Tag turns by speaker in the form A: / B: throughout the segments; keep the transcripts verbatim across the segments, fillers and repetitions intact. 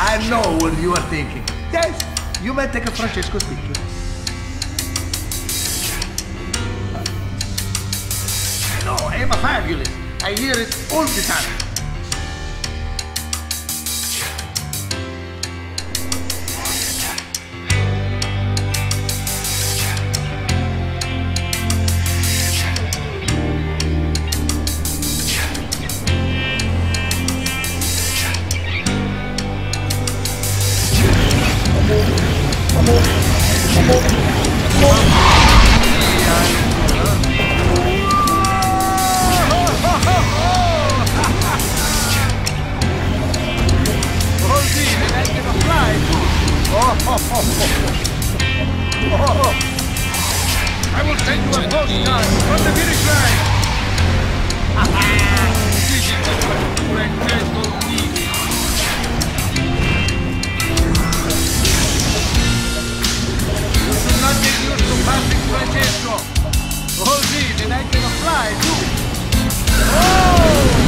A: I know what you are thinking. Yes, you may take a Francesco's picture. No, I'm fabulous. I hear it all the time. I will send you a postcard from the finish line. This is the Francesco needed. You should not get used to passing Francesco. Oh, see, then I can fly too. Oh!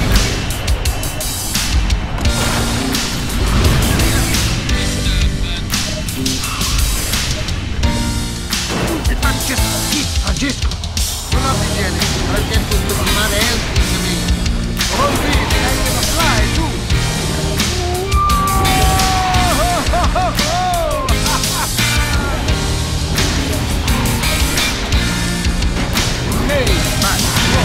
A: Francesco, do not be jealous. Francesco is not helping me. Oh, please, I can fly too. Hey, man.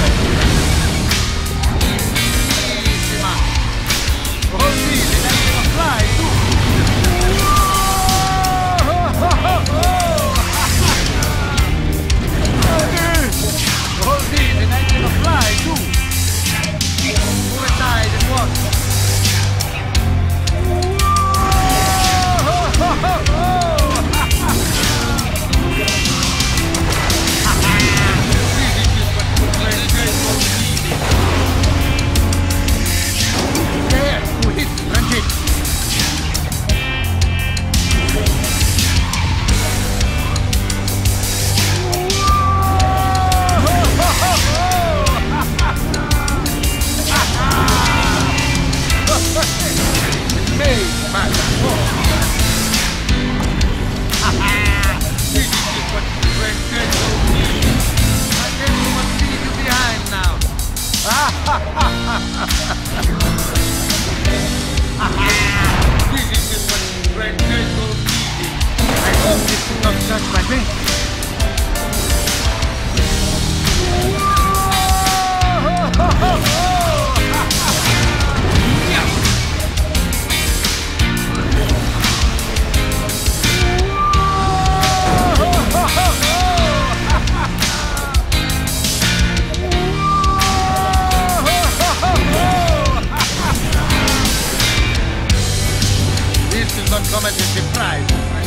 A: Oh, please, I can fly too. Hold in and I can fly too. Move aside and walk. There, you hit Francesco. Come as a surprise.